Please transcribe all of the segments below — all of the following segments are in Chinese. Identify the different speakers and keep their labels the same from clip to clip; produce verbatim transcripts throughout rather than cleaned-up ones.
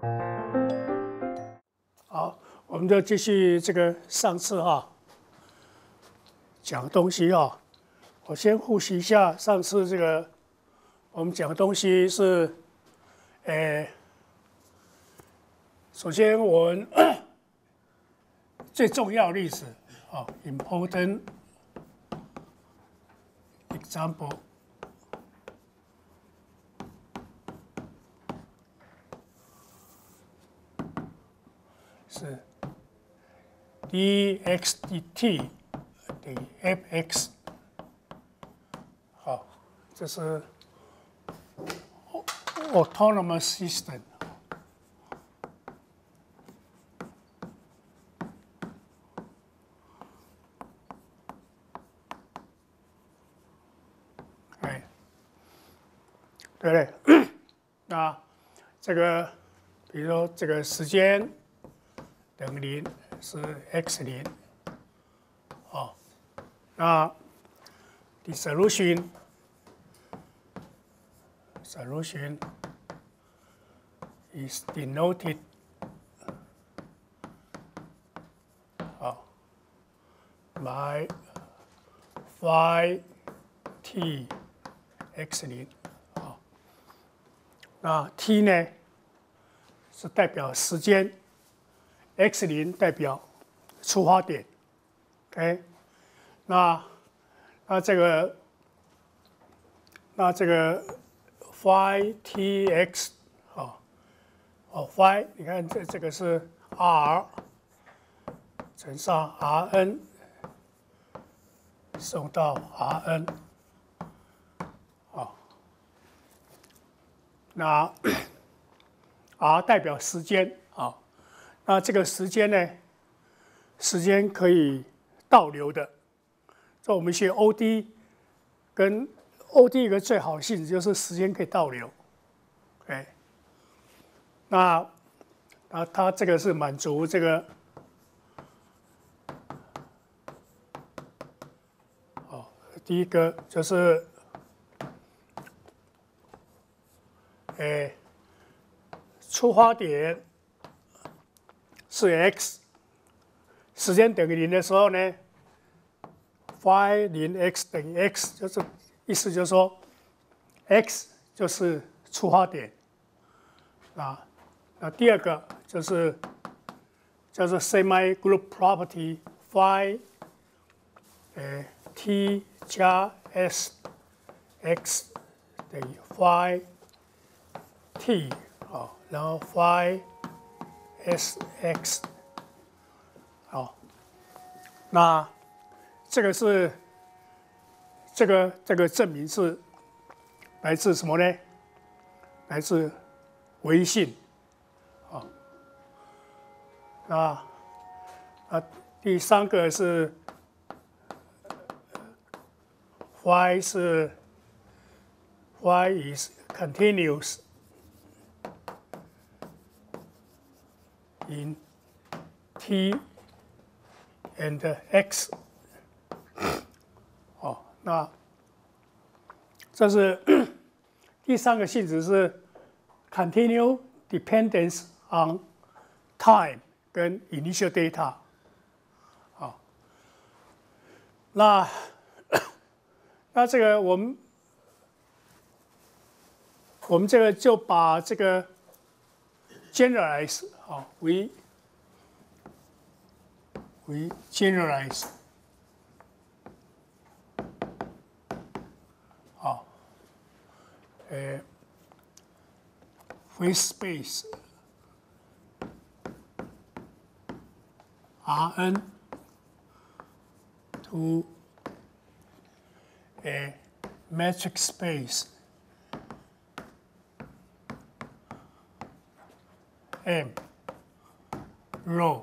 Speaker 1: 好，我们就继续这个上次哈讲东西哈。我先复习一下上次这个我们讲的东西是，呃，首先我们最重要的例子啊 ，important example。 是 dx dt 等于 f(x)， 好，这是 autonomous system。哎，对不对？那这个，比如说这个时间等于零是 x 零，好，那 the solution solution is denoted 好 by phi t x 零，好，那 t 呢是代表时间。 x 零代表出发点 ，OK， 那那这个那这个 phi tx 啊，哦 phi， 你看这这个是 r 乘上 Rn 送到 Rn， 好，那 r 代表时间啊。 那这个时间呢？时间可以倒流的。这我们学 O D， 跟 O D 一个最好的性质就是时间可以倒流。哎，那那它这个是满足这个，哦，第一个就是，哎，出发点。 是 x， 时间等于零的时候呢 ，phi 零 x 等于 x， 就是意思就是说 ，x 就是出发点啊。那第二个就是叫做 semi-group property phi， 呃 t 加 s x 等于 phi t 啊，然后 phi sx， 好，那这个是这个这个证明是来自什么呢？来自微信，啊，啊啊，第三个是 y 是 y is continuous in t and x， 哦，那这是第三个性质是 continue dependence on time 跟 initial data， 好，那那这个我们我们这个就把这个 generalize 好 we we generalize 好，呃 with space Rn to a metric space M rho，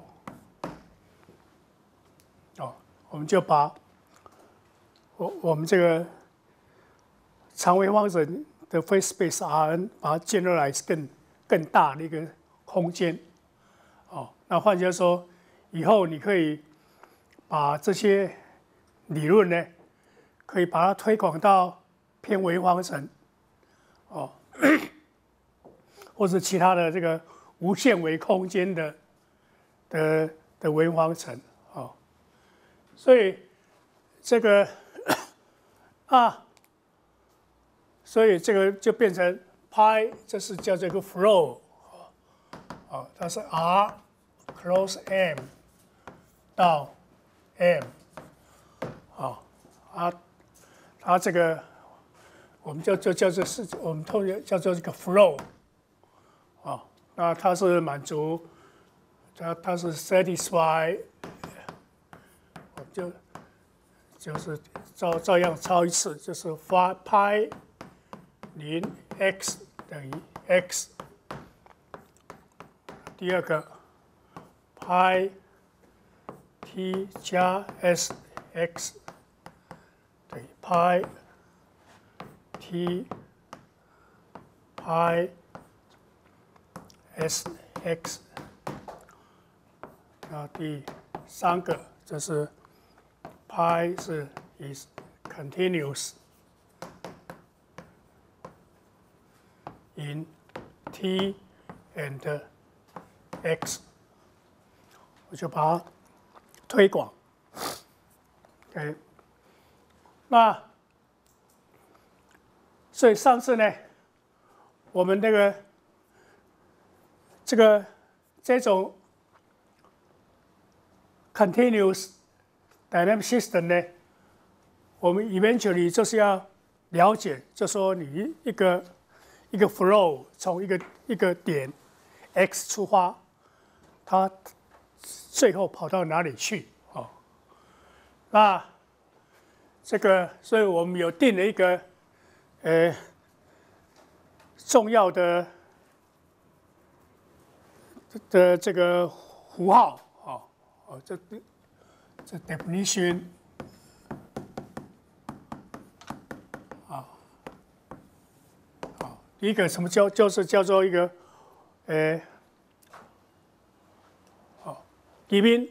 Speaker 1: 哦，我们就把我我们这个常微方程的 phase space Rn 把它 generalize 更更大的一个空间，哦，那换句话说，以后你可以把这些理论呢，可以把它推广到偏微方程，哦，或者其他的这个无限维空间的的的微方程啊、哦，所以这个啊，所以这个就变成派，这是叫这个 flow 啊、哦，它是 r close m 到 m 啊、哦、啊，它这个我们叫就叫做是我们通常叫做这个 flow 啊、哦，那它是满足它它是 satisfy， 我们就就是照照样抄一次，就是发派零 x 等于 x， 第二个派 t 加 s x 等于派 t 派 s x， 那第三个就是派是 is continuous in t and x， 我就把它推广。OK， 那所以上次呢，我们这个这个这种 continuous dynamic system 呢，我们 eventually 就是要了解，就说你一个一个 flow 从一个一个点 x 出发，它最后跑到哪里去？哦，那这个，所以我们有定了一个呃重要的的这个符号，哦哦，这这 definition 啊，好，第一个什么叫就是叫做一个呃，好 ，given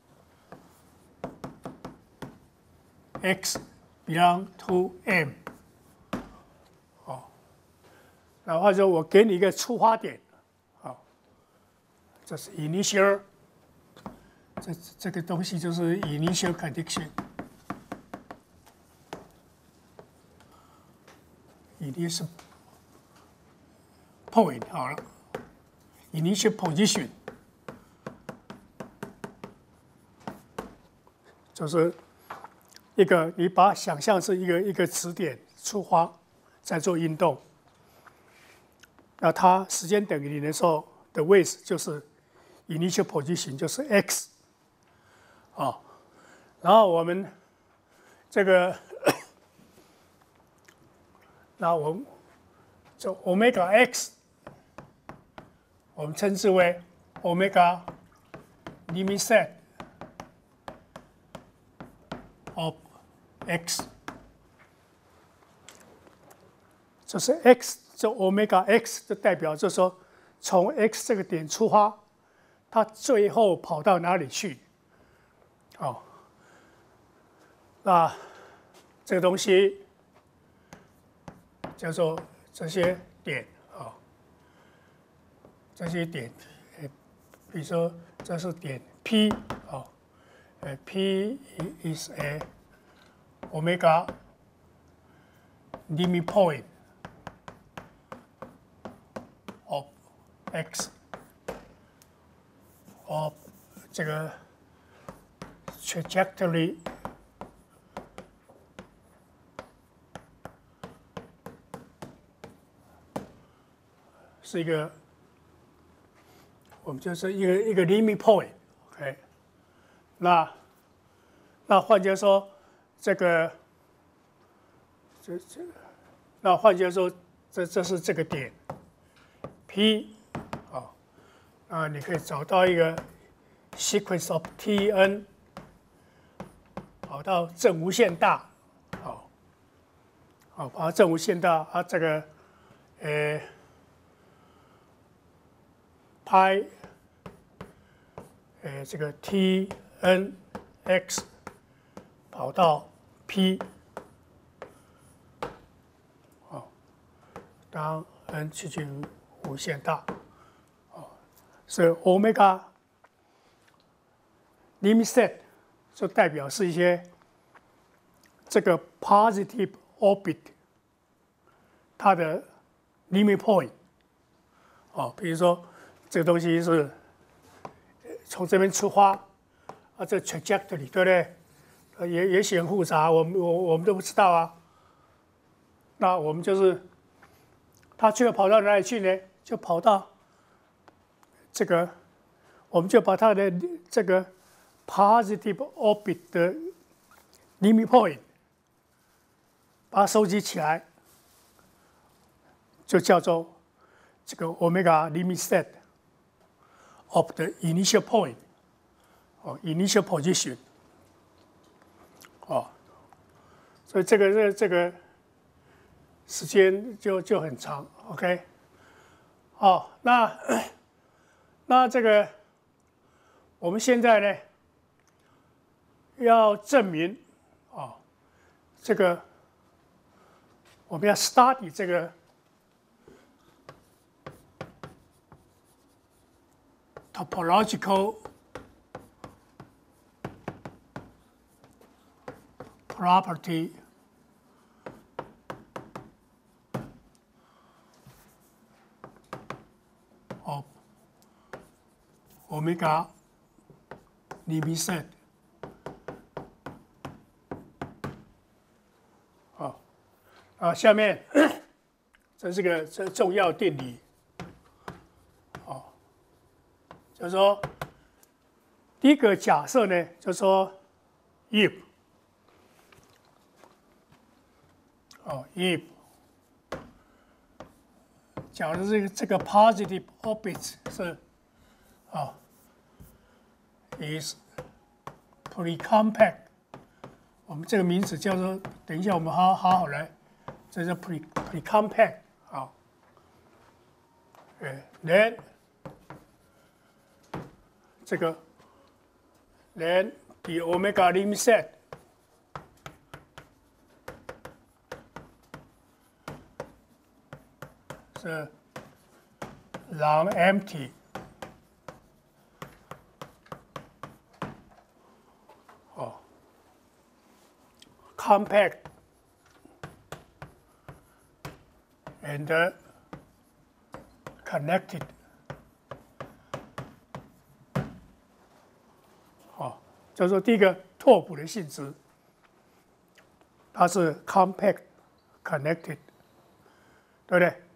Speaker 1: x belong to m， 好，然后就我给你一个出发点，好，这是 initial。这这个东西就是 initial condition，initial point 好了 ，initial position 就是一个你把它想象是一个一个词典出发，在做运动，那它时间等于零的时候的位置就是 initial position 就是 x。啊，然后我们这个，那我们就 omega x， 我们称之为 omega limit set of x， 就是 x， 就 omega x 就代表就是说从 x 这个点出发，它最后跑到哪里去？哦，那这个东西叫做这些点啊、哦，这些点，比如说这是点 P 啊、哦，呃 ，P is a omega limit point of x of 这个。trajectory 是一个，我们就是一个一个 limit point，OK， 那那换句话说，这个这这，那换句话说，这这是这个点 P 啊，那你可以找到一个 sequence of Tn。跑到正无限大，好，好，跑到正无限大啊，这个，呃，派，呃，这个 T N X 跑到 P， 好，当 n 趋近无限大，哦， 是 omega limit set， 就代表是一些这个 positive orbit 它的 limit point。哦，比如说这个东西是从这边出发，啊，这 trajectory 对不对？呃，也也许很复杂，我们我我们都不知道啊。那我们就是它最后跑到哪里去呢？就跑到这个，我们就把它的这个 positive orbit 的 limit point 把它收集起来，就叫做这个 omega limit set of the initial point， 哦 ，initial position， 哦，所以这个这这个时间就就很长 ，OK， 好，那那这个我们现在呢要证明啊，这个我们要 study 这个。topological property of omega limit set。好，啊，下面这是个这重要定理。就是说，第一个假设呢，就是说 ，if 哦 if 假如这个这个 positive orbit 是啊 is precompact， 我们这个名词叫做，等一下我们好好好来，这叫 pre precompact 啊，对 ，then 这个 then the omega limit set 是 non-empty 哦 compact and connected。就是说，第一个拓扑的性质，它是 compact connected， 对不对？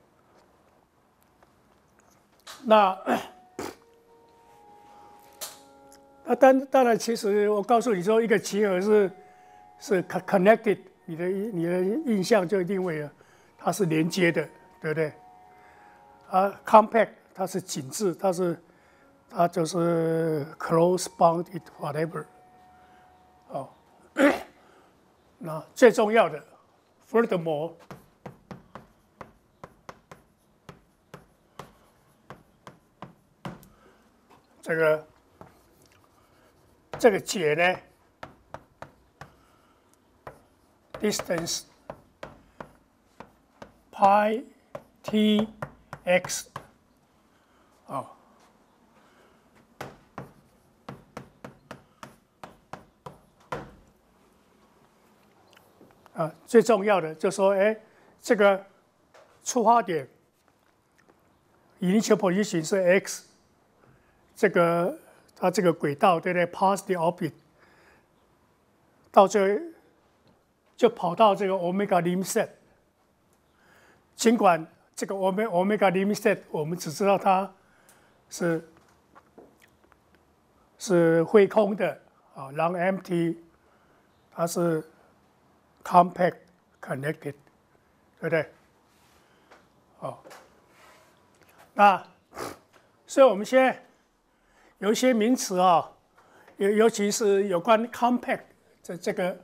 Speaker 1: 那那当当然，其实我告诉你说，一个集合是是 connected， 你的你的印象就一定会有，它是连接的，对不对？啊 ，compact 它是紧致，它是。它就是 close bounded whatever， 哦，那最重要的 ，furthermore， 这个这个解呢 ，distance pi t x， 哦。啊，最重要的就是说，哎，这个出发点 initial position 是 x， 这个它这个轨道对不对 ？positive orbit 到最后就跑到这个 omega limit set。尽管这个 omega omega limit set 我们只知道它是是会空的啊 ，non-empty， 它是 compact connected， 对不对？哦，那所以我们现在有一些名词啊，尤尤其是有关 compact 这这个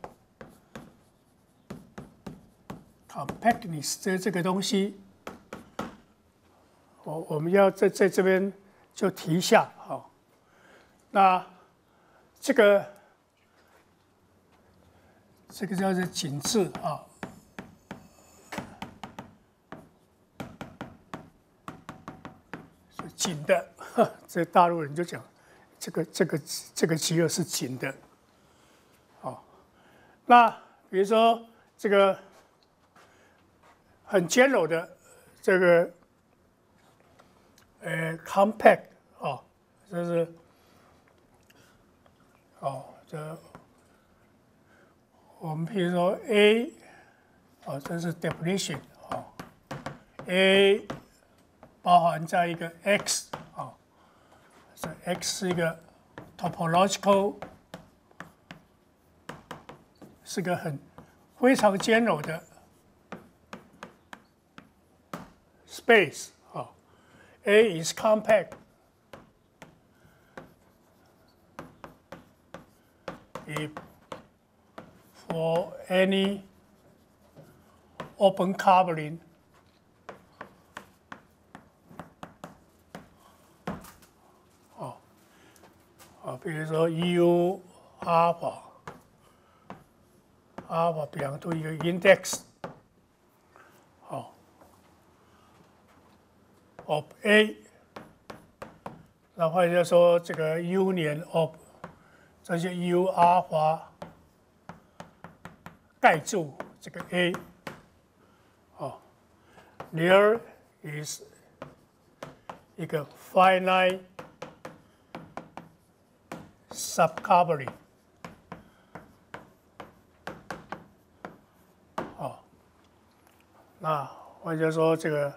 Speaker 1: compactness 这这个东西，我我们要在在这边就提一下哈。那这个。这个叫做紧致啊， 紧的，这大陆人就讲，这个这个这个集合是紧的。好，那比如说这个很 general 的这个呃 compact 啊，这是哦这我们比如说 A 哦，这是 definition 哦 ，A 包含在一个 X 啊，这 X 是一个 topological， 是个很非常 general 的 space 啊 ，A is compact if for any open covering啊，比如说 U alpha alpha belong to 一个 index 好 of A， 那或者说这个 union of 这些 U alpha 盖住这个 A， 哦 ，there is 一个 finite subcovering， 哦，那换句话说，这个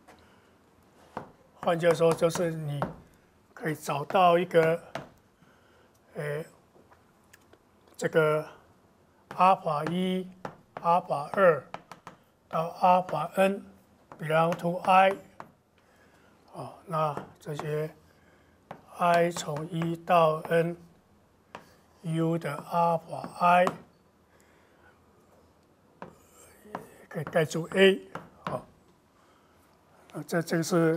Speaker 1: 换句话说就是你可以找到一个，呃，这个阿尔法一、阿尔法二到阿尔法 n belong to I， 哦，那这些 I 从一到 n。U 的阿尔法 I 可以盖住 A， 好，这这个是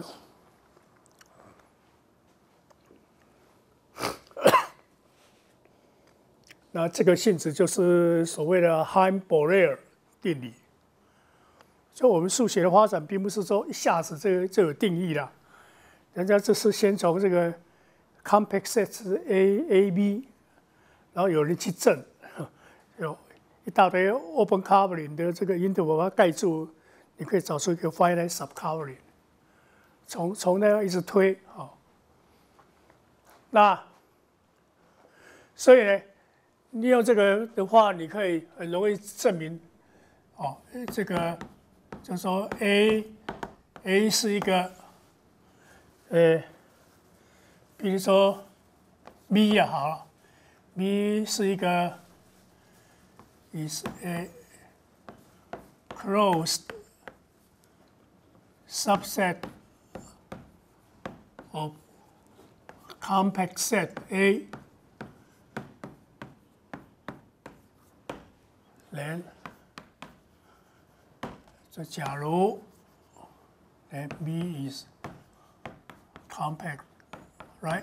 Speaker 1: 那这个性质就是所谓的 Heim-Borel 定理。所以我们数学的发展并不是说一下子这个就有定义了，人家这是先从这个 compact set A A B。然后有人去证，有一大堆 open covering 的这个 interval 把它盖住，你可以找出一个 finite subcovering， 从从那样一直推啊、哦。那所以呢，利用这个的话，你可以很容易证明，哦，这个就是说 A A 是一个，呃，比如说 B 也好了。B 是一个 is a closed subset of compact set A， then 这假如 then B is compact， right？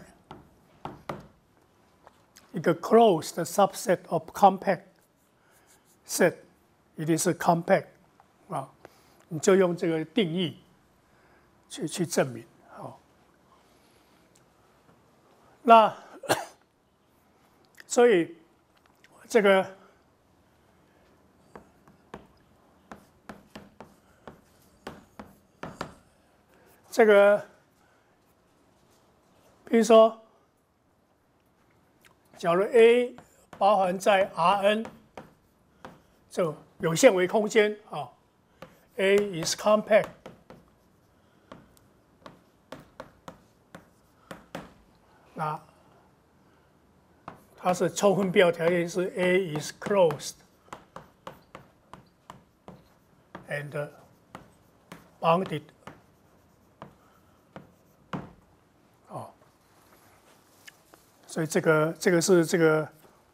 Speaker 1: 一个 closed subset of compact set 一定是 compact 啊，你就用这个定义去去证明。好，那所以这个这个，比如说。假如 A 包含在 Rn 这有限维空间啊 ，A is compact， 那它是充分必要条件是 A is closed and bounded。所以这个这个是这个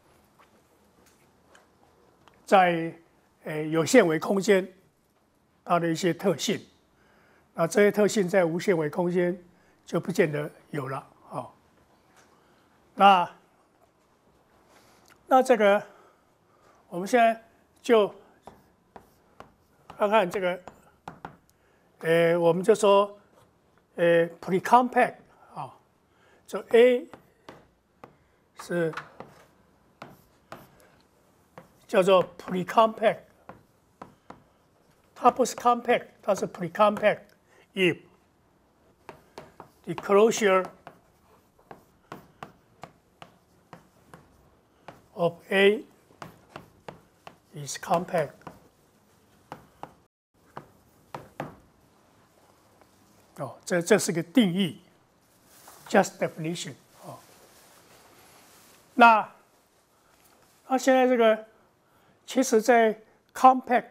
Speaker 1: 在呃有限维空间它的一些特性，那这些特性在无限维空间就不见得有了啊、哦。那那这个我们现在就看看这个，呃，我们就说呃 precompact 啊，就 A 是叫做 precompact， 它不是 compact， 它是 precompact if the closure of A is compact。哦，这这是个定义 ，just definition 哦。那那现在这个，其实在 compact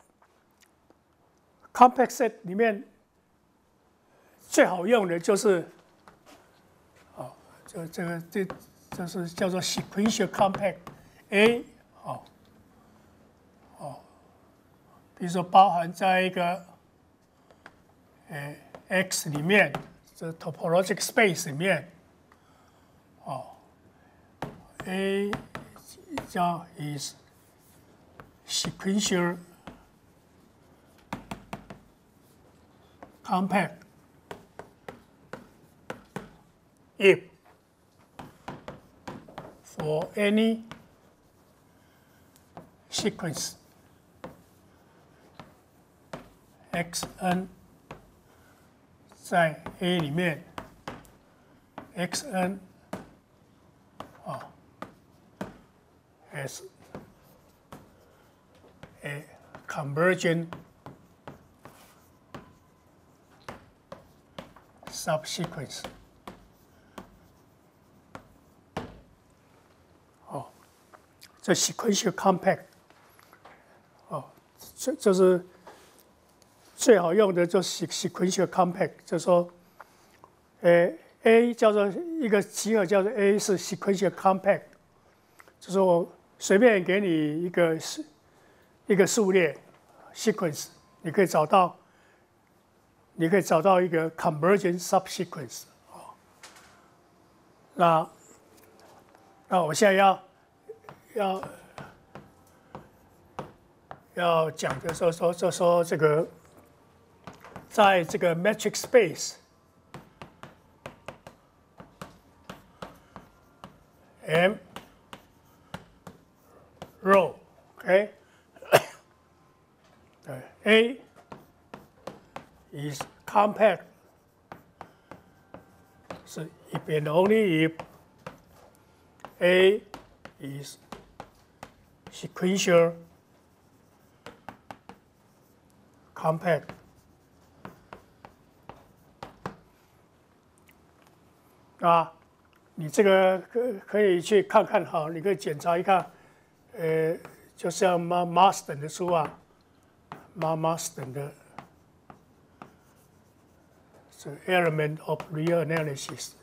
Speaker 1: compact set 里面最好用的就是，哦，这这个这这是叫做 sequential compact A 哦哦，比如说包含在一个，呃。X 里面，这 topological space 里面，哦 ，A 叫 is sequential compact if for any sequence xn。在 A 里面 ，xn 啊 ，as a convergent subsequence。哦，这 sequential compact， 哦，这这是。最好用的就是 sequential compact， 就是说，呃 ，A 叫做一个集合叫做 A 是 sequential compact， 就是我随便给你一个一个数列 sequence， 你可以找到，你可以找到一个 convergent subsequence 啊。那那我现在要要要讲的时候说就说这个。在这个 metric space M row OK A is compact 是 if and only if A is sequential compact。啊，你这个可可以去看看哈，你可以检查一看，呃，就像马马斯顿的书啊，马马斯顿的是 Element of Real Analysis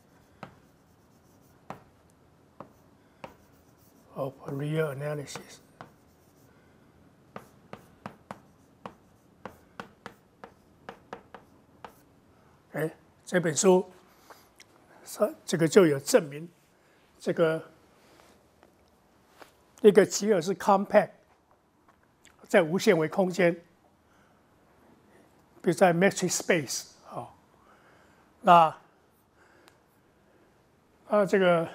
Speaker 1: of Real Analysis。哎，这本书。这个就有证明，这个一个集合是 compact， 在无限维空间，比如在 metric space 啊、哦，那啊这个，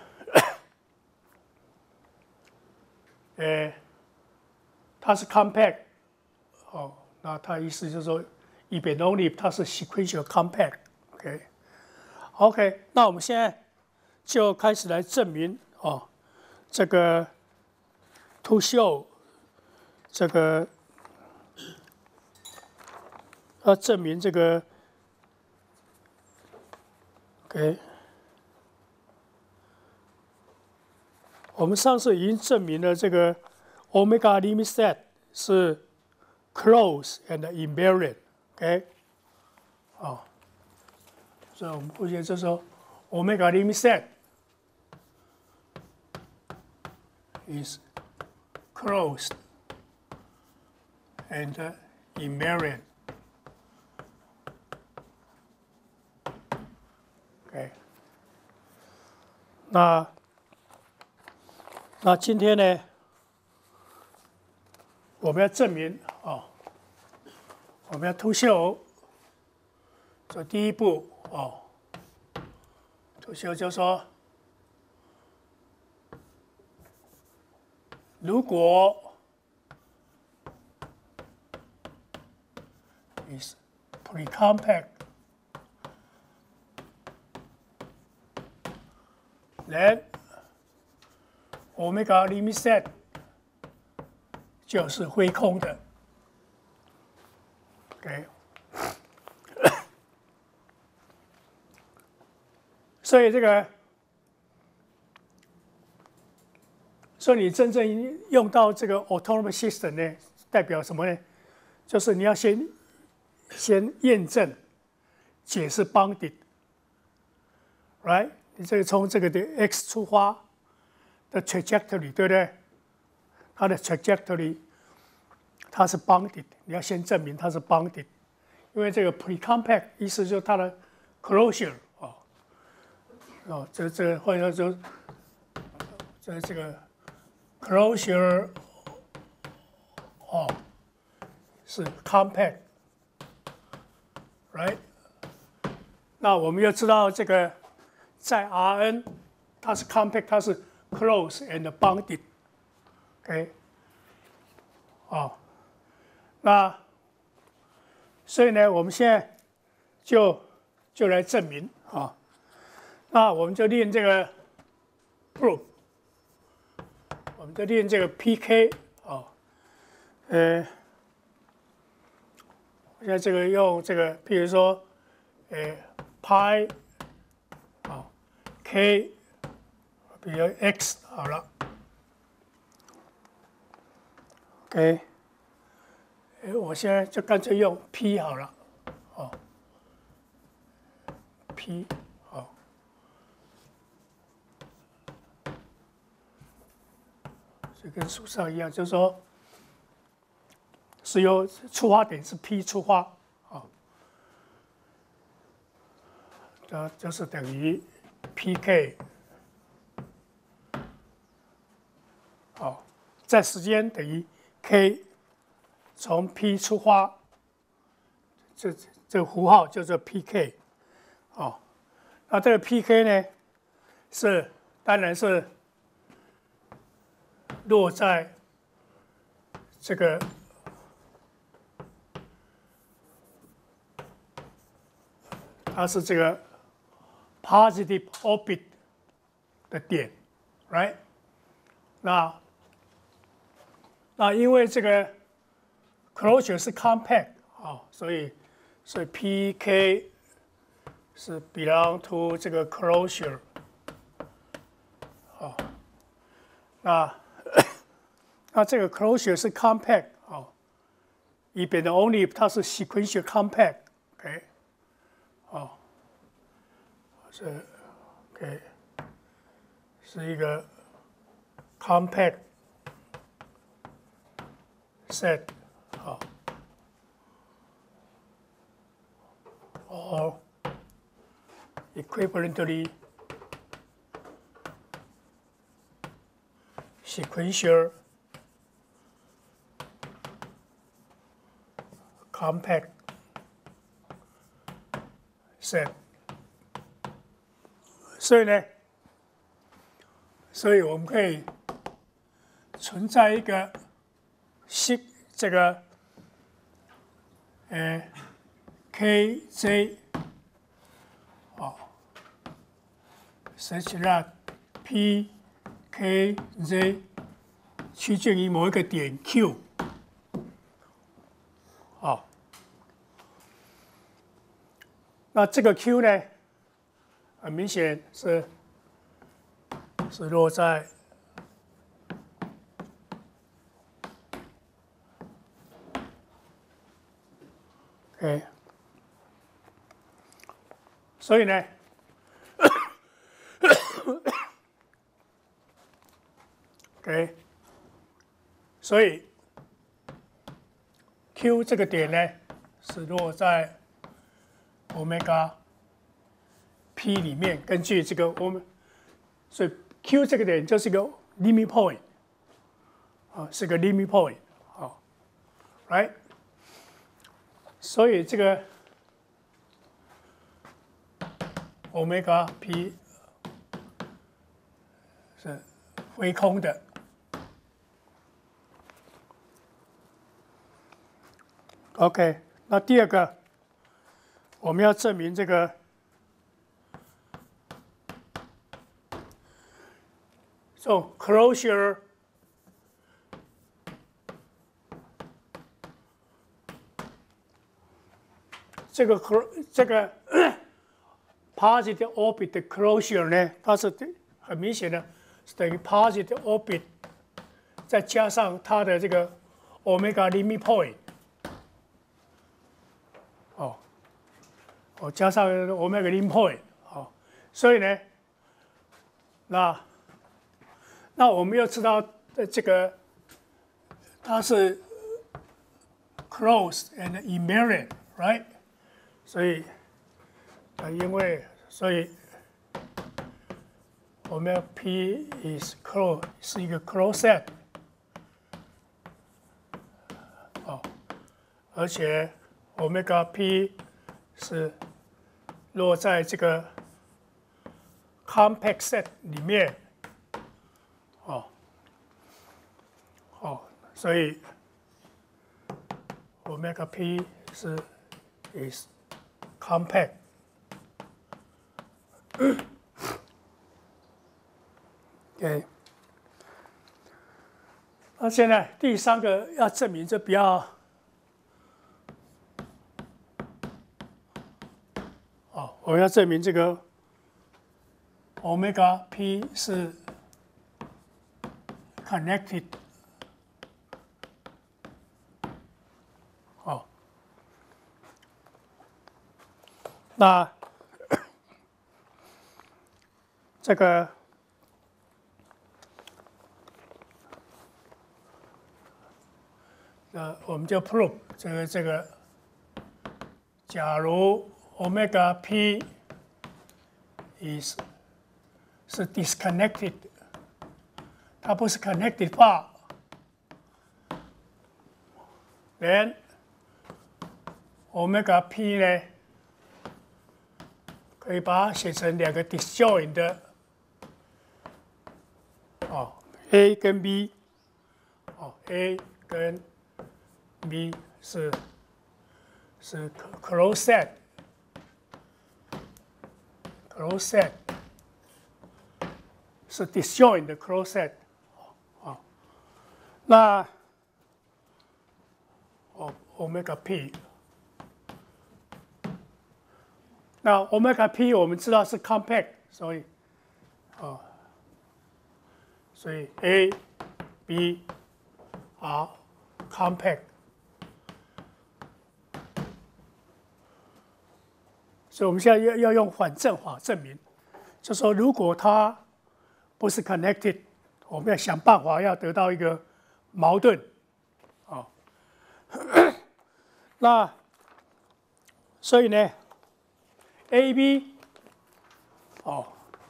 Speaker 1: 呃，它是 compact， 哦，那它意思就是说，一边 only 它是 sequential compact，OK。OK， 那我们现在就开始来证明哦，这个 to show 这个要证明这个 OK， 我们上次已经证明了这个 omega limit set 是 closed and invariant，OK， 哦。所以我们目前就说 omega limit set is closed and invariant。OK， 那那今天呢，我们要证明啊、哦，我们要to show 所以第一步哦，主修就说，如果 is precompact, then omega limit set 就是灰空的 ，OK。所以这个，所以你真正用到这个 autonomous system 呢，代表什么呢？就是你要先先验证解是 bounded，right？ 你这个从这个的 x 出发的 trajectory， 对不对？它的 trajectory 它是 bounded， 你要先证明它是 bounded， 因为这个 precompact 意思就是它的 closure。哦，这这或者说，这这个 closure 哦是 compact，right？ 那我们要知道这个在 Rn 它是 compact， 它是 close and bounded，OK？ 哦，那所以呢，我们现在就就来证明啊。那我们就练这个 proof， 我们就练这个 P K 啊，呃，现在这个用这个，譬如说，呃 ，pi 啊 ，k， 比如 x 好了 ，OK， 哎，我现在就干脆用 P 好了，哦 ，P。就跟书上一样，就是说，是由出发点是 P 出发，啊，这就是等于 P K， 好，在时间等于 K， 从 P 出发，这这个符号叫做 P K， 哦，那这个 P K 呢，是当然是。落在这个它是这个 positive orbit 的点 ，right？ 那那因为这个 closure 是 compact 啊，所以所以 P K 是 belong to 这个 closure 啊，那。那这个 closure 是 compact 哦，以便的 only 它是 sequential compact，OK， 哦，是 OK， 是一个 compact set 好，or equivalently sequential compact set， 所以呢，所以我们可以存在一个西这个呃 K J 哦 ，such that P K J 趋近于某一个点 Q。哦，那这个 Q 呢，很明显是是落在，OK， 所以呢，OK， 所以 Q 这个点呢是落在 omega P 里面，根据这个我们，所以 Q 这个点就是一个 limit point， 啊，是个 limit point， 啊 ，right， 所以这个 omega p 是非空的。OK， 那第二个，我们要证明这个这种 closure 这个 这个 positive orbit 的 closure 呢，它是很明显的是等于 positive orbit 再加上它的这个 omega limit point。哦，哦，加上 omega limit point， 哦，所以呢，那那我们要知道这个它是 closed and invariant，right？ 所以啊，因为所以我们 P is closed 是一个 closed set， 哦，而且 omega p 是落在这个 compact set 里面，哦，哦，所以 omega p 是 is compact。OK， 那现在第三个要证明这比较。哦，我要证明这个 omega p 是 connected。哦，那这个呃，我们就 prove 这个这个，假如 omega p is 是 disconnected， 它不是 connected 的话 ，then omega p 呢，可以把它写成两个 disjoint 的，哦 ，A 跟 B， 哦 ，A 跟 B 是是 closed set。closed set 是 disjoint 的 closed set， 啊，那哦 omega p， 那 omega p 我们知道是 compact， 所以啊，所以 A、B are compact。所以我们现在要要用反证法证明，就说如果它不是 connected， 我们要想办法要得到一个矛盾，啊，那所以呢 ，A、B， 哦，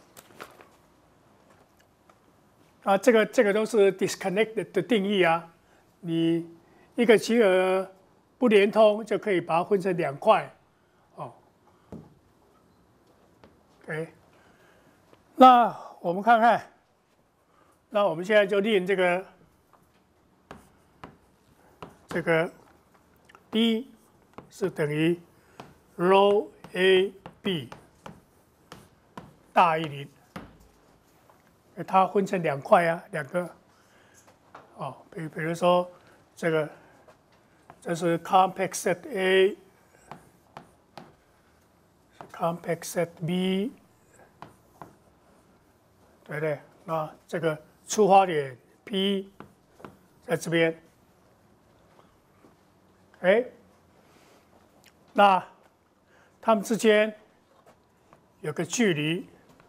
Speaker 1: 啊，这个这个都是 disconnected 的定义啊，你一个集合不连通就可以把它分成两块。OK， 那我们看看，那我们现在就练这个这个 D 是等于 rho A B 大于零，它分成两块啊，两个，哦，比比如说这个这是 compact set A。compact set B， 对不对？那这个出发点 P 在这边，哎，那它们之间有个距离，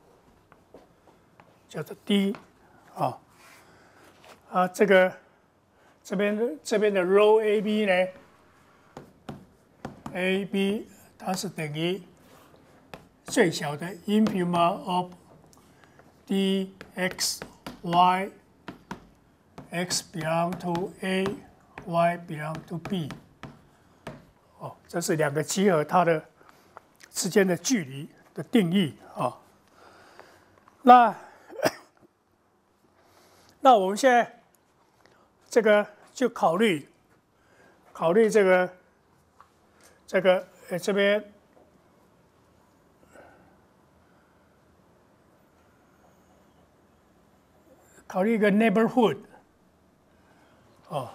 Speaker 1: 叫做 D， 啊，啊，这个这边这边的 rho A B 呢 ，A B 它是等于最小的 impuma of dx y x belong to A y belong to B。哦，这是两个集合它的之间的距离。 的定义啊。那那我们现在这个就考虑考虑这个这个呃这边考虑一个 neighborhood 哦。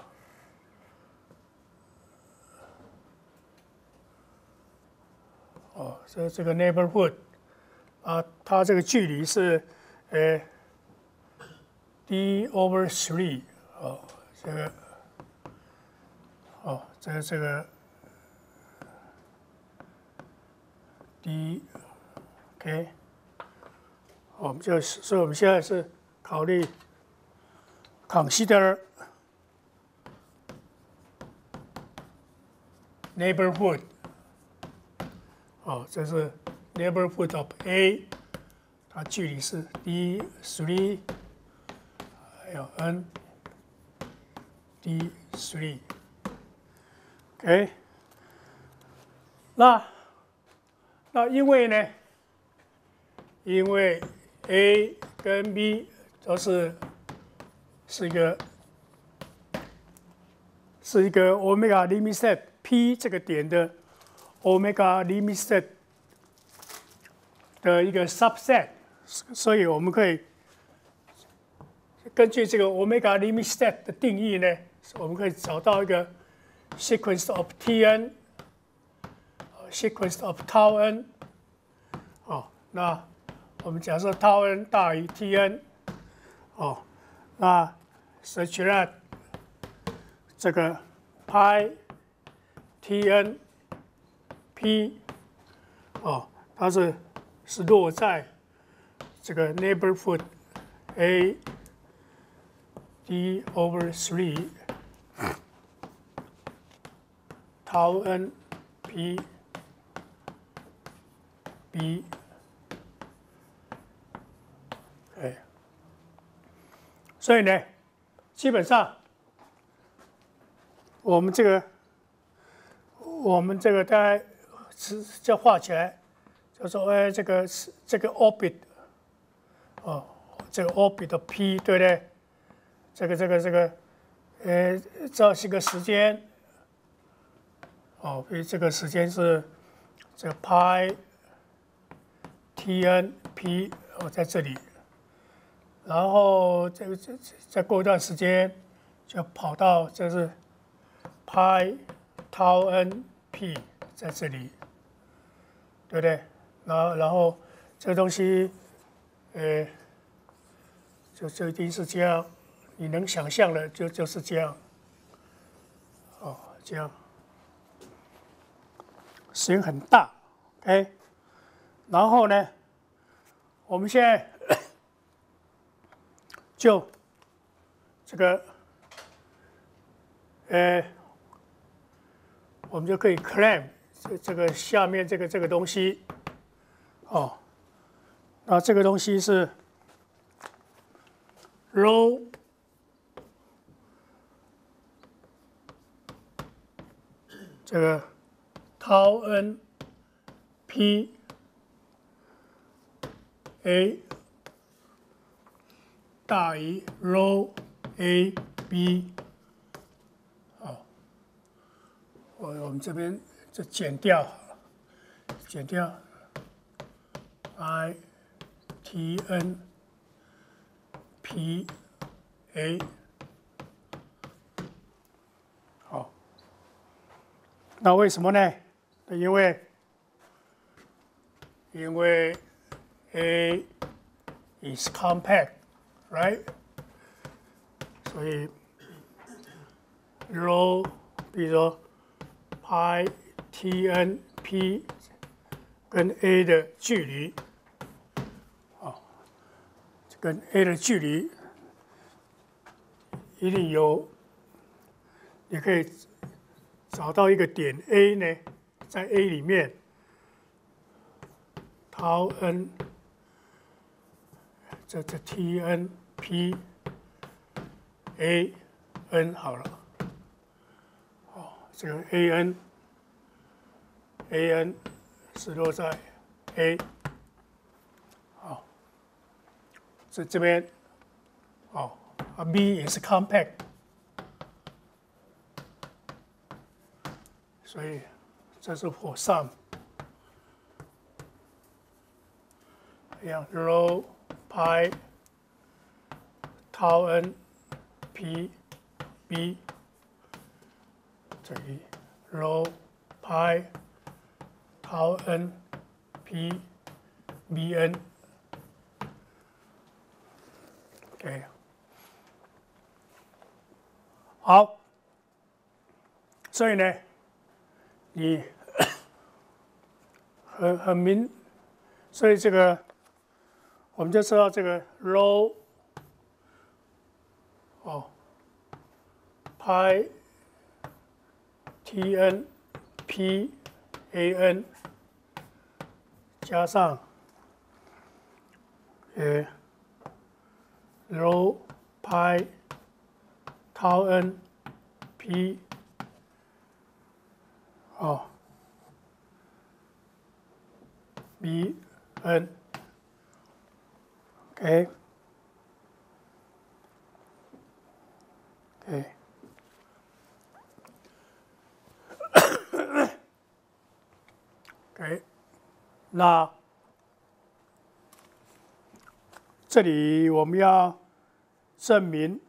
Speaker 1: 哦，这这个 neighborhood 啊，它这个距离是呃 d over three 哦，这个哦，这个这个 d OK， 我们就所以我们现在是考虑 consider neighborhood。哦，这是 neighborhood of A， 它距离是 d three， 还有 n d three。OK， 那那因为呢，因为 A 跟 B 都是是一个是一个 omega limit set P 这个点的 omega limit set 的一个 subset， 所以我们可以根据这个 omega limit set 的定义呢，我们可以找到一个 sequence of Tn， sequence of tau n。哦，那我们假设 tau n 大于 Tn， 哦，那 such that 这个 pi Tn P， 哦，它是是落在这个 neighborhood A d over three tau n P B， 哎，所以呢，基本上我们这个我们这个大概是就画起来，就说哎，这个是这个 orbit， 哦，这个 orbit 的 P 对不对？这个这个这个，呃，这是个时间，哦，所以这个时间是这 pi Tn P 哦，在这里，然后这个这再过一段时间就跑到这是 pi tau n P 在这里，对不对？然后然后这个东西，呃，就就一定是这样，你能想象的就就是这样，哦，这样，时间很大 ，OK， 然后呢，我们现在就这个，呃，我们就可以 claim 这这个下面这个这个东西，哦，那这个东西是 rho 这个 tau n P A 大于 rho A B， 好，我我们这边就减掉，减掉 I T N P A， 好，那为什么呢？因为因为 A is compact。Right， 所以 rho， 比如说 pi Tn P 跟 A 的距离，啊，跟 A 的距离一定有，你可以找到一个点 A 呢，在 A 里面 tau n。这这 T N P A N 好了，哦，这个 A N A N 是落在 A， 这这边，哦，啊 B 也是 compact， 所以这是 for sum， 一样 rho pi tau n p b 等于 rho pi tau n p b n。OK， 好，所以呢，你很很明，所以这个我们就知道这个 rho 哦 pi t n p a n 加上呃 rho pi tau n p 哦 b n OK OK OK， 那这里我们要证明，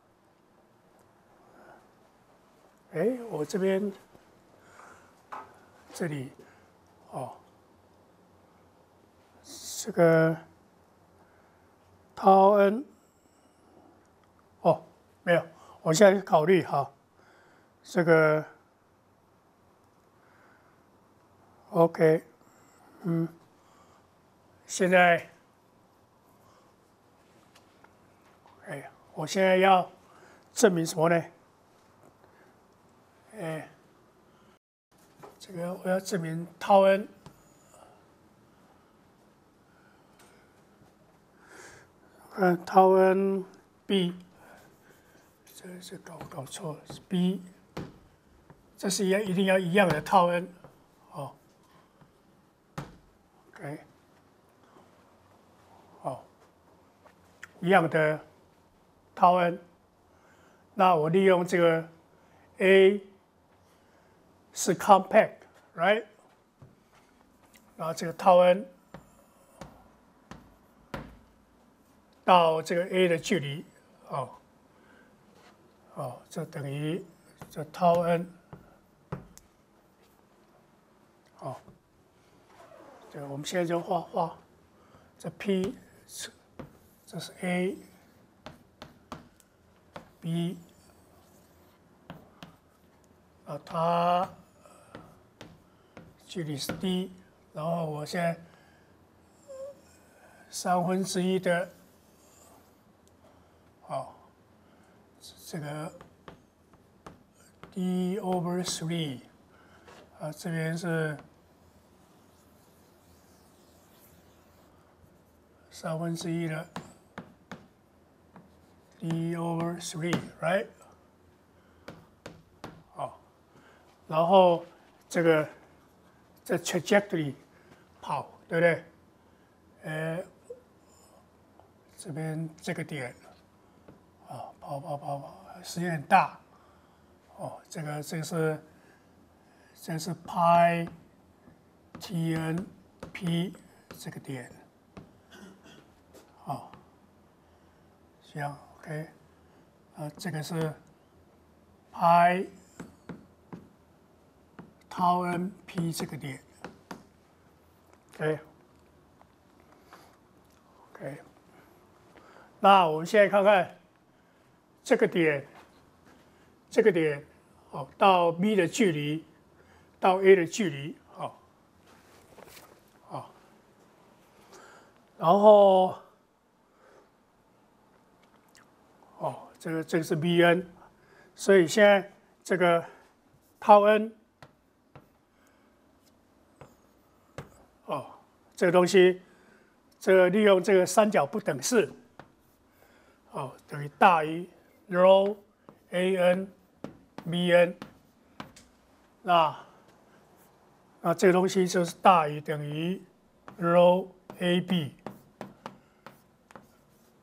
Speaker 1: 哎，我这边这里哦，这个 tau n 哦，没有，我现在考虑哈，这个 OK， 嗯，现在。哎，我现在要证明什么呢？哎，这个我要证明 tau n， 看 tau n b， 这是搞搞错了，是 b， 这是要一定要一样的 tau n， 哦 ，OK， 哦，一样的。tau n， 那我利用这个 A 是 compact，right？ 然后这个 tau n 到这个 A 的距离，哦，哦，这等于这 tau n， 哦，这个我们现在就画画，这 P 是这是 A。B 啊，它距离是 D， 然后我现在三分之一的，哦，这个 D over three， 啊，这边是三分之一的 D over three，right？ 好，然后这个在 trajectory 跑，对不对？呃，这边这个点，啊，跑跑跑跑，时间很大，哦，这个这是这是 pi t n p 这个点，好，这样 OK， 啊，这个是 pi tau n p 这个点 ，OK OK， 那我们现在看看这个点，这个点哦到 B 的距离，到 A 的距离，哦，好，然后哦，这个这个是 B n， 所以现在这个 tau n， 哦，这个东西，这个利用这个三角不等式，哦，等于大于 rho a n b n， 那那这个东西就是大于等于 rho a b，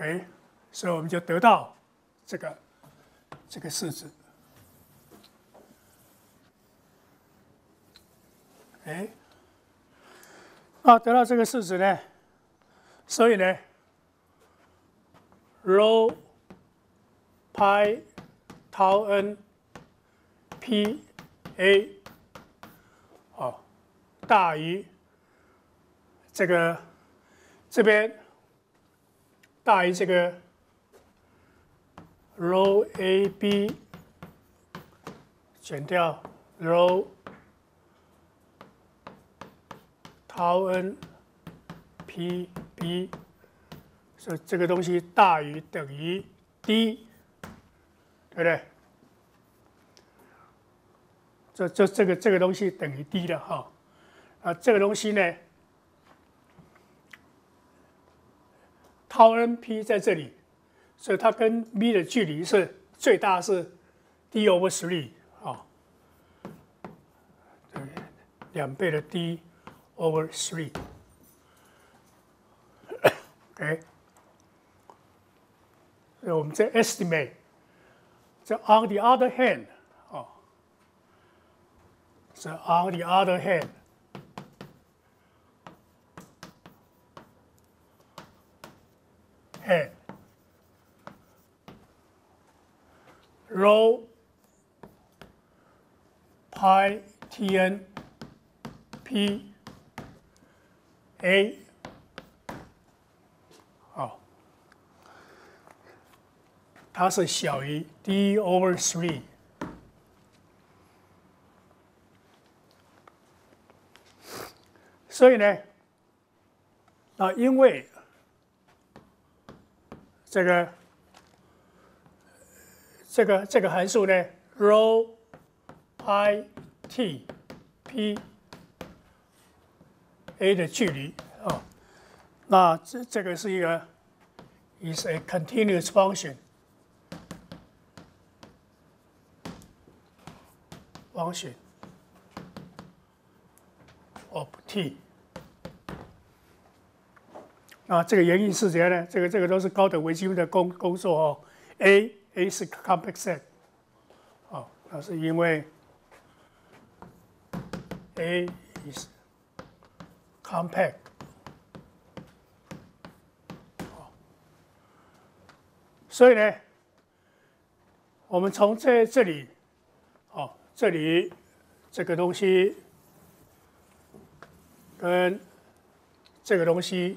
Speaker 1: ，OK， 所以我们就得到这个这个式子。哎，那得到这个式子呢，所以呢 ，rho pi tau n p a 哦大于这个这边大于这个 rho a b 减掉 rho tau n p b， 所以这个东西大于等于 d， 对不对？这这这个这个东西等于 d 的哈，啊，这个东西呢 ，tau n p 在这里，所以它跟 b 的距离是最大是 d over three 啊，对，两倍的 d over three， OK， 所以我们这 estimate， 这 on the other hand， 哦，这 on the other hand， hand rho pi tn p a 好，它是小于 d over three， 所以呢，啊，因为这个这个这个函数呢 ，rho pi t p a 的距离啊，那这这个是一个 is a continuous function function of t。啊，这个原因是怎样呢？这个这个都是高等微积分的工工作哦。A A 是 complex set， 哦，那是因为 A is compact， 所以呢，我们从这这里，哦，这里这个东西跟这个东西。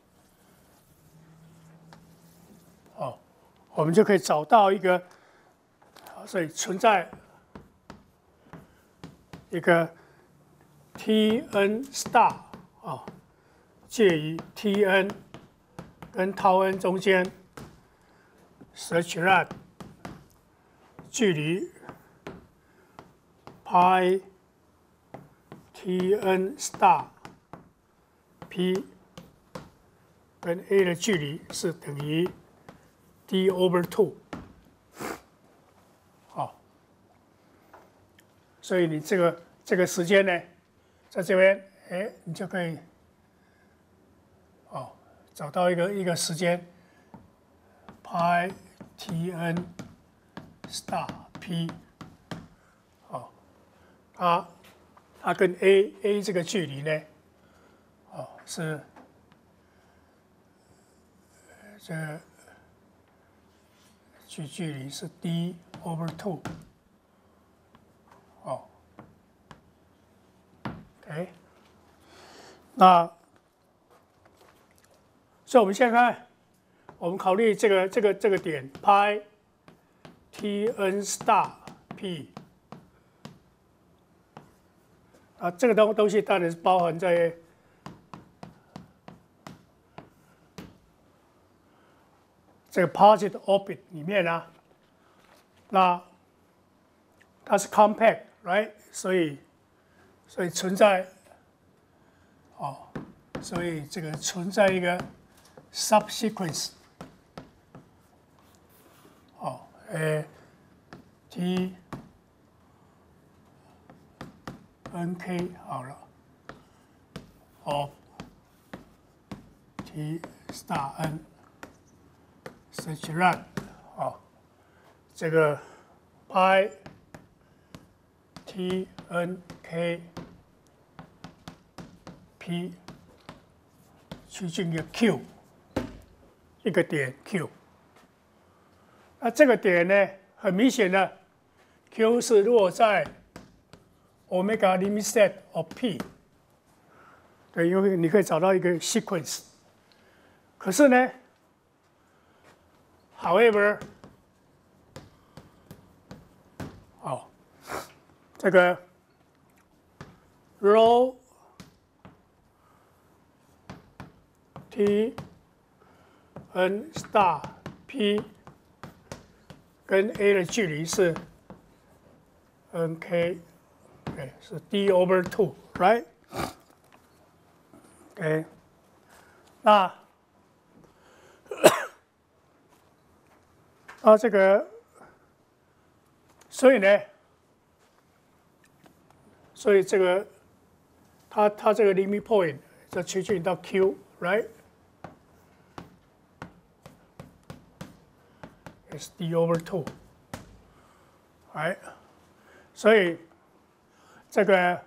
Speaker 1: 我们就可以找到一个，所以存在一个 Tn star 啊，介于 Tn 跟 tau n 中间 ，such that 距离 pi Tn star p 跟 a 的距离是等于 d over two， 好，所以你这个这个时间呢，在这边，哎，你就可以，哦，找到一个一个时间 ，pi Tn star p， 好，它它跟 a a 这个距离呢，哦，是这个。距距离是 d over two， 哦 ，OK， 那所以我们现在看，我们考虑这个这个这个点 pi Tn star p， 啊，这个东东西当然是包含在这个 positive orbit 里面啊，那它是 compact，right？ 所以所以存在，哦，所以这个存在一个 subsequence， 哦，呃 ，T N K 好了 ，of T star n。 search run 啊，这个 pi t n k p 趋近于 q 一个点 q。那这个点呢，很明显的 q 是落在 omega limit set of p。对，因为你可以找到一个 sequence。可是呢 ，however， 哦，这个 rho t n star p 跟 a 的距离是 n k， 对，是 d over two，right？ OK， 那啊这个，所以呢，所以这个它它这个 limit point 这趋近到 Q，right？ is d over two，right？ 所以这个。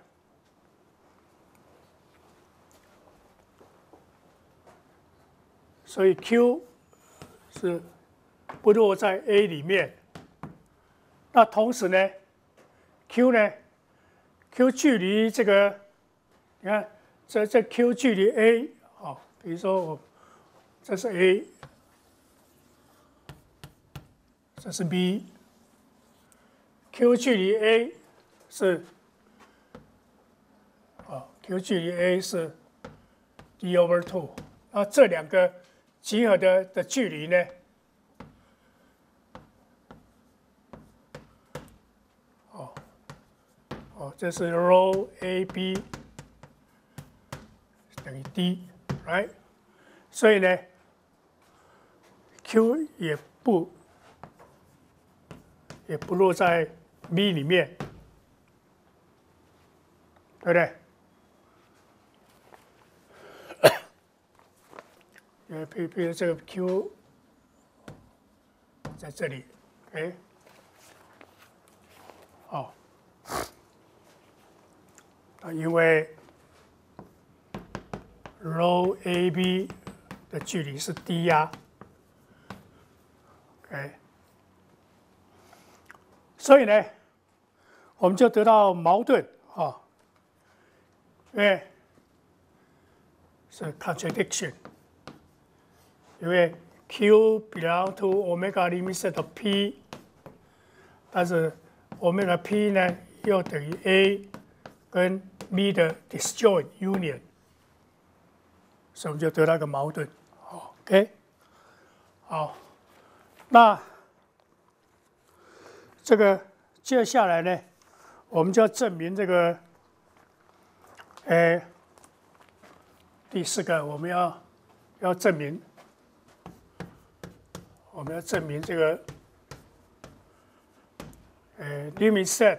Speaker 1: 所以 Q 是不落在 A 里面，那同时呢 ，Q 呢 ，Q 距离这个，你看这这 Q 距离 A， 好，比如说我这是 A， 这是 B，Q 距离 A 是，啊 ，Q 距离 A 是 d over two， 那这两个。集合的的距离呢？哦，哦，这是 rho a b 等于 d，right？ 所以呢 ，Q 也不也不落在 B 里面，对不对？呃，比比如这个 Q 在这里，哎，好，啊，因为 rho a b 的距离是 d 呀 ，OK， 所以呢，我们就得到矛盾啊，因为是 contradiction。因为 Q belong to omega limit set of P， 但是 omega P 呢又等于 A 跟 B 的 disjoint union， 所以我们就得到一个矛盾。OK， 好，那这个接下来呢，我们就要证明这个，哎，第四个我们要要证明。我们要证明这个，呃 ，limit set，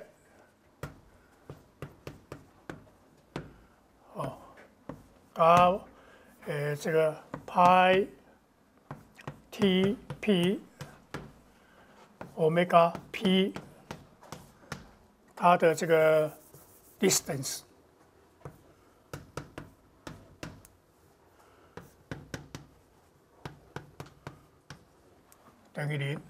Speaker 1: 哦，它，呃，这个 pi t p omega p， 它的这个 distance。等于零。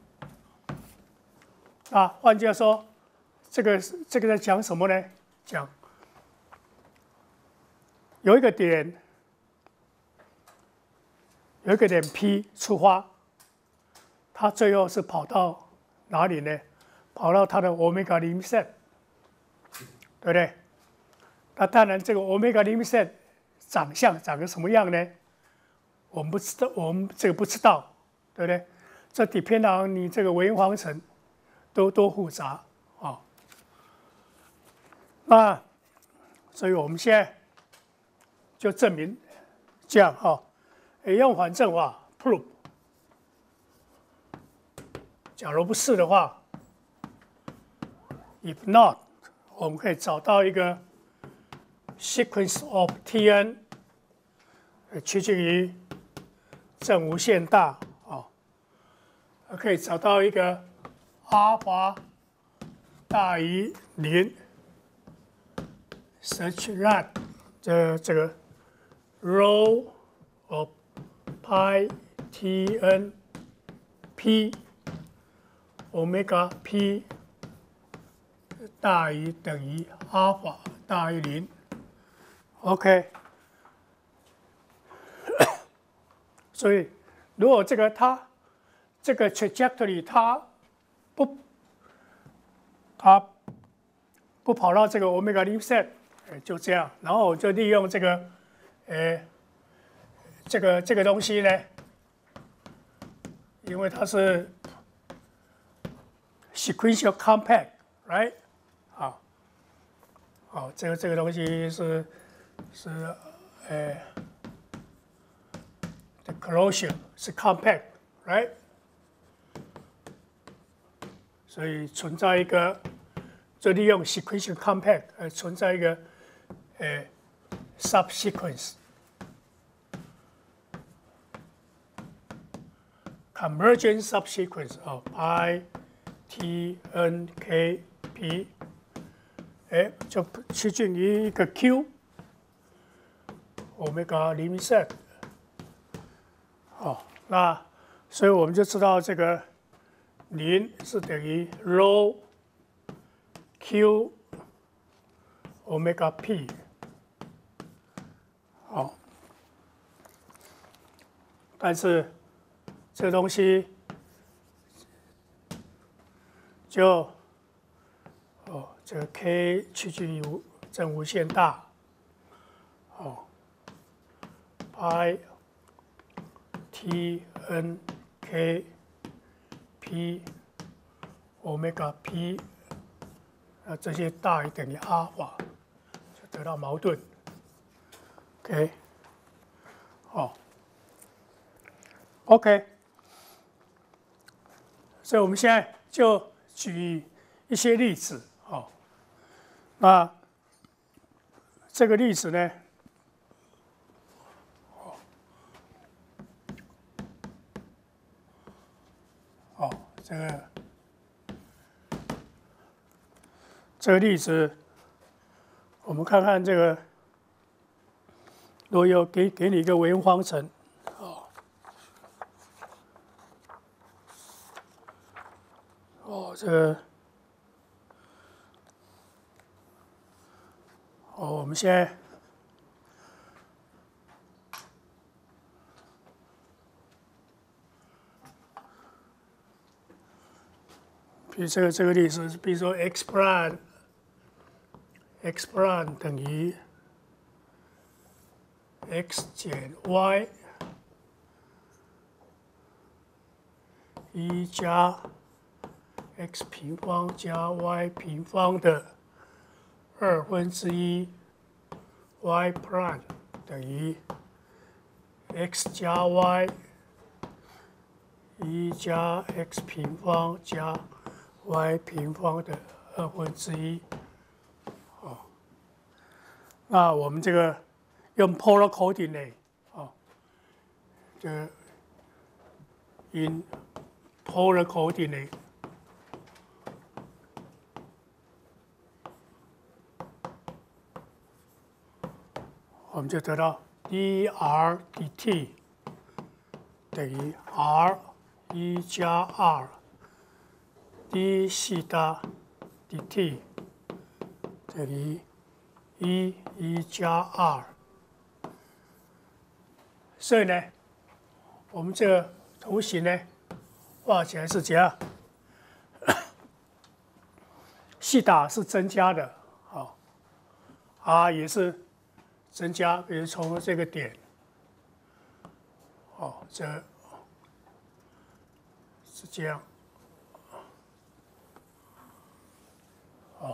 Speaker 1: 啊，换句话说，这个这个在讲什么呢？讲有一个点，有一个点 P 出发，它最后是跑到哪里呢？跑到它的 omega limit set， 对不对？那当然，这个 omega limit set 长相长个什么样呢？我们不知道，我们这个不知道，对不对？这 depend on 你这个微方程多多复杂啊、哦。那所以我们现在就证明这样哈、哦，用反证法 prove。假如不是的话 ，if not， 我们可以找到一个 sequence of Tn 趋近于正无限大。 可以找到一个阿尔法大于零 ，such that 这这个 rho of pi t n p omega p 大于等于阿尔法大于零 ，OK。所以，如果这个它这个 trajectory 它不它不跑到这个 omega lim set， 就这样，然后我就利用这个，呃，这个这个东西呢，因为它是 sequential compact，right？ 好，好，这个这个东西是是呃。The closure 是 compact，right？ 所以存在一个，就利用 sequential compact 呃存在一个呃 subsequence convergent subsequence of pi t n k p， 哎，就趋近于一个 q omega lim set。哦，那所以我们就知道这个零是等于 rho q omega p。好，但是这个东西就哦，这个 k 趋近于正无限大。哦 ，pi t n k p omega p， 那这些大于等于阿尔法，就得到矛盾。OK， 好 ，OK， 所以我们现在就举一些例子，好，那这个例子呢？这个这个例子，我们看看这个，如果有给给你一个微分方程，哦，哦，这个，哦，我们现在。比如这个这个例子，比如说 x prime x prime 等于 x 减 y 一加 x 平方加 y 平方的二分之一 y prime 等于 x 加 y 一加 x 平方加 y 平方的二分之一，哦，那我们这个用 polar coordinate， 哦，这个 in polar coordinate， 我们就得到 dr dt 等于 r 一加 r。d 西塔 dt 等于一一加 r， 所以呢，我们这个图形呢画起来是这样，西塔是增加的，好 ，r 也是增加，比如从这个点，哦，这是这样。哦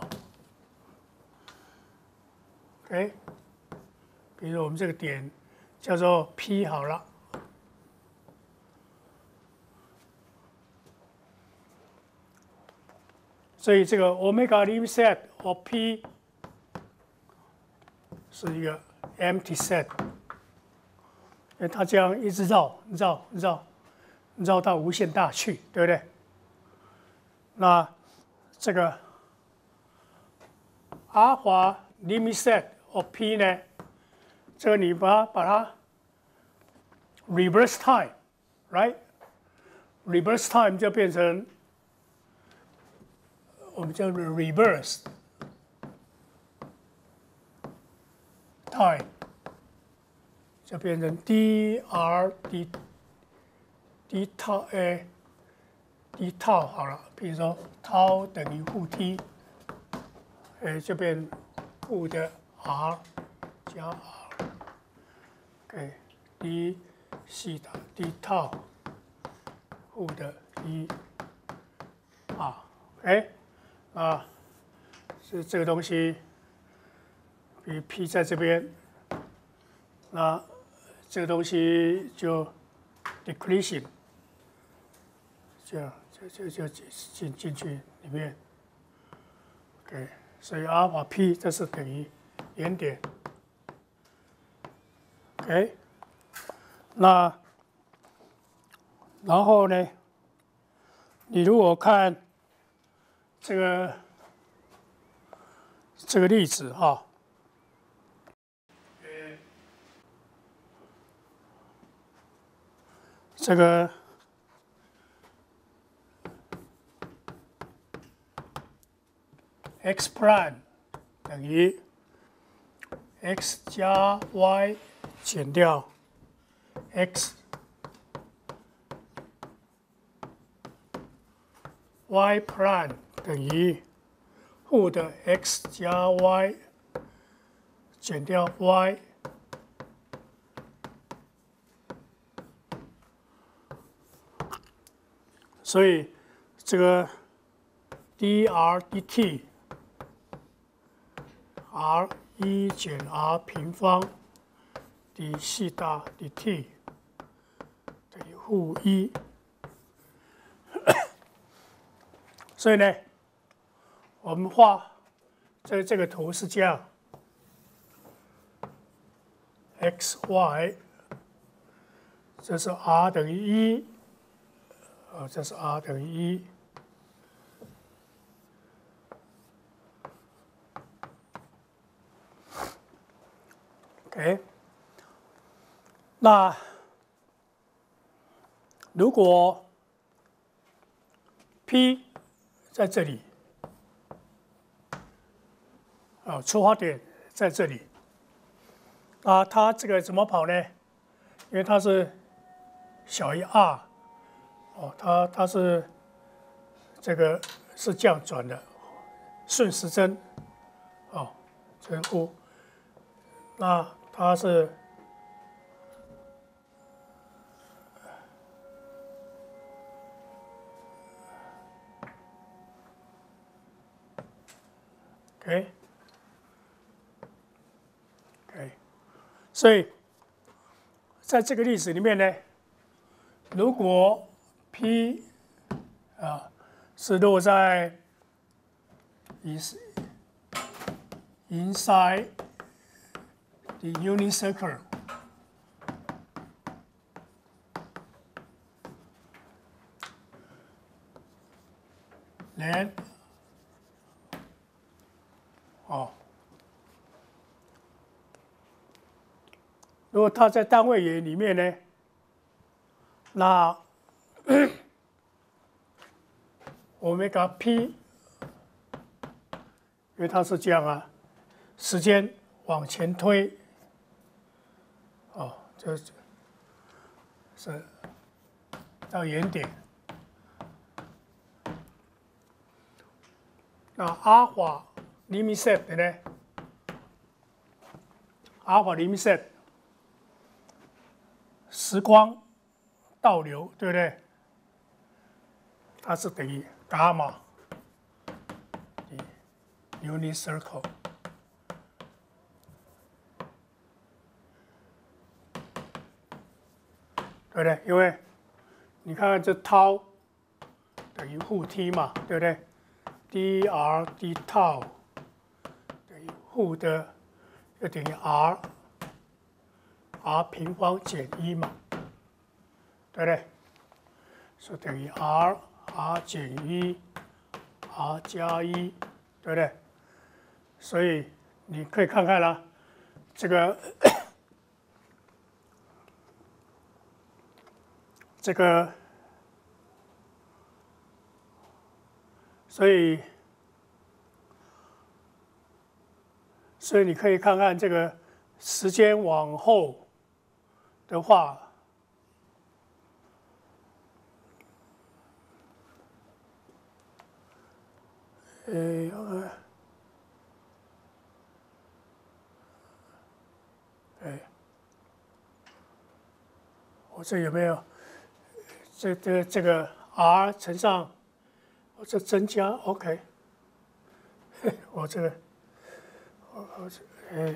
Speaker 1: ，OK， 比如我们这个点叫做 P 好了，所以这个 omega lim set of P 是一个 empty set，因为它这样一直绕绕绕绕到无限大去，对不对？那这个阿尔法 limit set of p 呢？这个你把把它 reverse time，right？reverse time 就变成我们叫 reverse time， 就变成 dr d d 套 a d 套好了，比如说 tau 等于负 t， 哎，就变负的 r 加 r，OK， d 西塔 d 套负的 一 r， 哎，啊，是这个东西，比如 p 在这边，那这个东西就 decreasing。这样就就就进进去里面 ，OK， 所以阿尔法 p 这是等于原点 ，OK， 那然后呢，你如果看这个这个例子哈，这个。x prime 等于 x 加 y 减掉 x y prime 等于负的 x 加 y 减掉 y， 所以这个 dr dt r 一减 r 平方 d 西塔 dt 等于负一，所以呢，我们画这这个图是这样 ，x y， 这是 r 等于一，呃，这是 r 等于一。OK， 那如果 P 在这里，啊，出发点在这里，啊，它这个怎么跑呢？因为它是小于 r， 哦，它它是这个是这样转的，顺时针，哦，这个 U， 那它是。OK，OK，、okay. okay. 所以在这个例子里面呢，如果 P 啊是落在 inside the unit circle， then 哦，如果它在单位元里面呢，那我们给它 P， 因为它是这样啊，时间往前推，哦，这是到原点。那阿尔法 limit set 的呢？阿尔法 limit set 时光倒流，对不对？它是等于伽马 unit circle， 对不对？因为你看看这 tau 等于负 t 嘛，对不对 ？dr d tau 等于负的，就等于 r r 平方减一嘛，对不对？ 所以等于 r r 减一 r 加一，对不对？所以你可以看看啦，这个这个，所以所以你可以看看这个时间往后的话。呃，哎，我这有没有？这这这个 r 乘上，我这增加 ，OK。我这个，我我这，哎，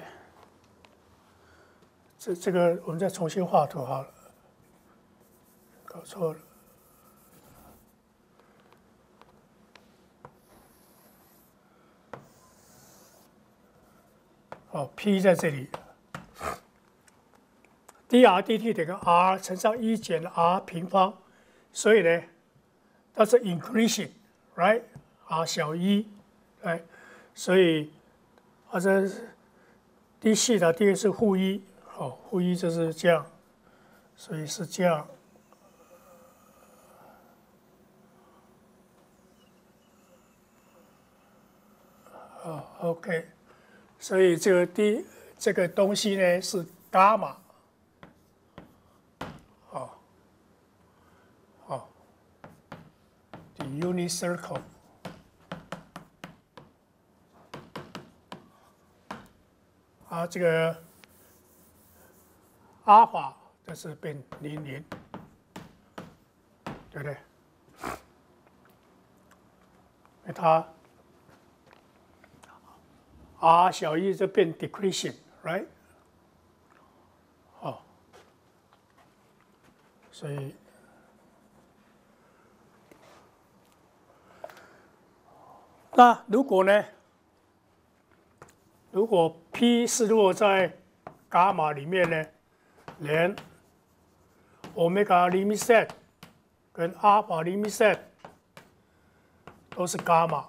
Speaker 1: 这这个我们再重新画图好了，搞错了。哦 ，P 在这里 ，dr dt 等于 r 乘上一减 r 平方，所以呢，它是 increasing，right？r 小一，哎，所以啊这 d 西塔 d 是负一，哦，负一就是这样，所以是这样。哦 ，OK。所以这个第这个东西呢是伽马，哦，哦 ，the unit circle， 啊，这个阿尔法就是变零零，对不对？因为它 r 小于就变 decreasing，right？ 哦，所以那如果呢？如果 P 是落在伽马里面呢，连 omega limit set 跟 alpha limit set 都是伽马。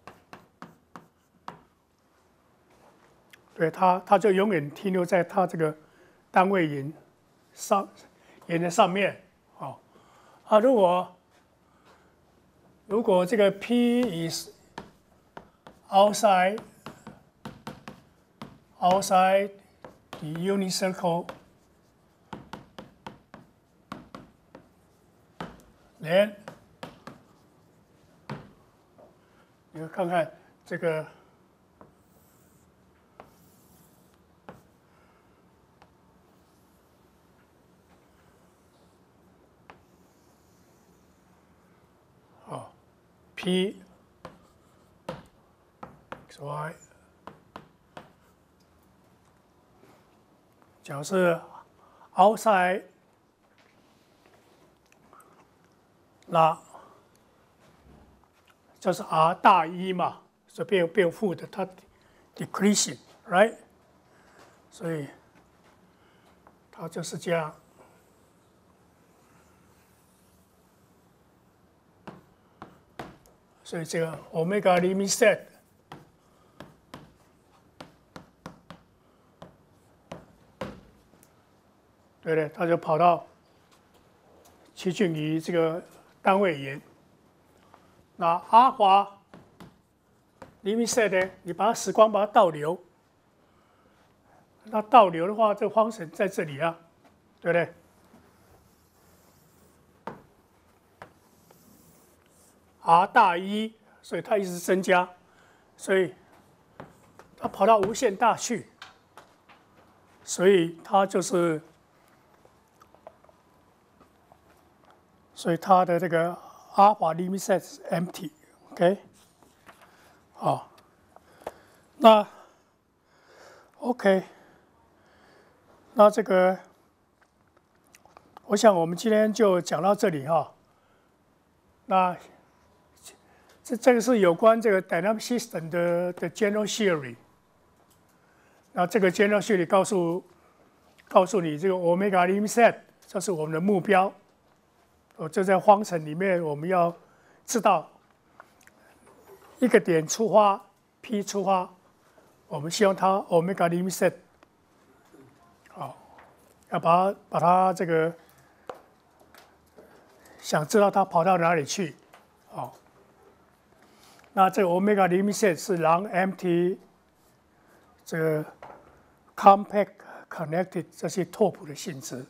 Speaker 1: 对它，它就永远停留在它这个单位圆上圆的上面，哦，啊，如果如果这个 P is outside outside the unit circle， 连你看看这个。P x y， 假如是 outside， 那这是 r 大一嘛，是变变负的，它 decreasing，right？ 所以它就是这样。所以这个 omega limit set 对不对？它就跑到趋近于这个单位圆。那阿华 limit set 呢？你把它时光把它倒流，那倒流的话，这个方程在这里啊，对不对 ？r 大一，所以它一直增加，所以它跑到无限大去，所以它就是。所以它的这个 alpha limit set 是 empty，OK， 好，那 OK， 那这个，我想我们今天就讲到这里哈。那这这个是有关这个 dynamic system 的的 general theory。那这个 general theory 告诉告诉你这个 omega limit set， 这是我们的目标。 哦，就在方程里面，我们要知道一个点出发 ，P 出发，我们希望它 omega limit set， 好，要把它把它这个想知道它跑到哪里去，好，那这个 omega limit set 是 long empty 这个 compact connected 这些拓扑的性质。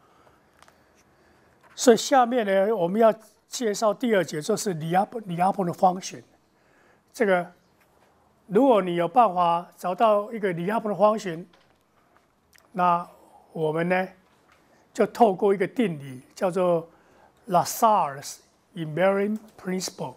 Speaker 1: 所以下面呢，我们要介绍第二节，就是李亚李亚波的方选。这个，如果你有办法找到一个李亚波的方选，那我们呢，就透过一个定理，叫做 Lassalle's invariant principle，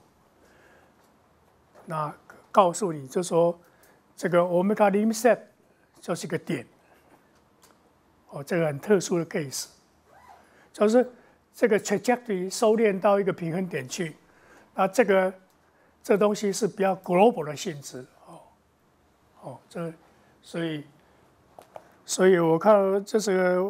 Speaker 1: 那告诉你，就说这个 omega limit set 就是一个点。哦，这个很特殊的 case， 就是这个 trajectory 收敛到一个平衡点去，那这个这东西是比较 global 的性质，哦，哦，这所以所以我看这是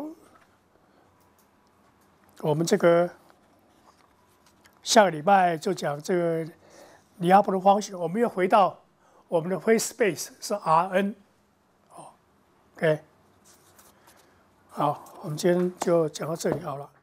Speaker 1: 我们这个下个礼拜就讲这个李亚波的方程，我们又回到我们的 phase space 是 Rn， 哦 ，OK。好，我们今天就讲到这里好了。